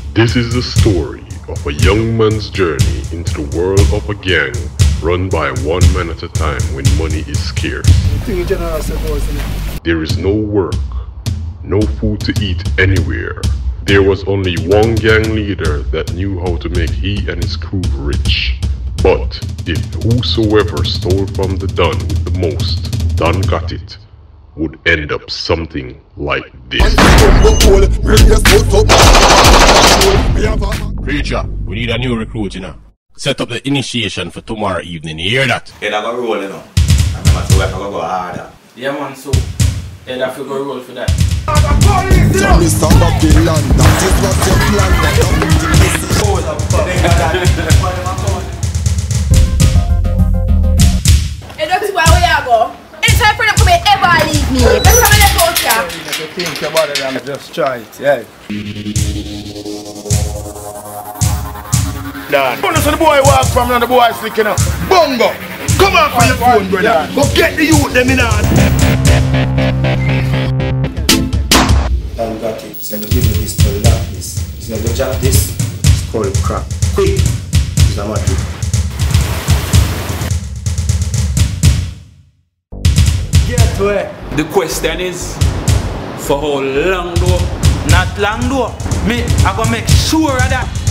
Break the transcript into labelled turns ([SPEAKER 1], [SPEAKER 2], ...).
[SPEAKER 1] This is the story of a young man's journey into the world of a gang run by one man at a time when money is scarce. There is no work, no food to eat anywhere. There was only one gang leader that knew how to make he and his crew rich. But if whosoever stole from the Don with the most, Don got it, would end up something like this.
[SPEAKER 2] Preacher, we need a new recruit, you know. Set up the initiation for tomorrow evening, you hear that?
[SPEAKER 3] Yeah, I got roll, you know. And I'm going to go harder.
[SPEAKER 4] Yeah, man, so yeah, that we go roll for that.
[SPEAKER 5] Tell me some of the land, that is what you plan.
[SPEAKER 6] Hey, that's where we are go. Anytime for them come here, ever leave me. That's how I go here.
[SPEAKER 7] If you think about it, I'm just try it, yeah.
[SPEAKER 8] Done. Bonus on the boy walk from and the boy slicking up. Bongo! Come on for your phone, brother. Go get the youth them in hand.
[SPEAKER 3] I got it. He's going to give me this to lock this. He's going to drop this. It's called crap. Quick! He's a magic.
[SPEAKER 4] Get to it. The question is, for how long though? Not long though. Me, I gonna make sure of that.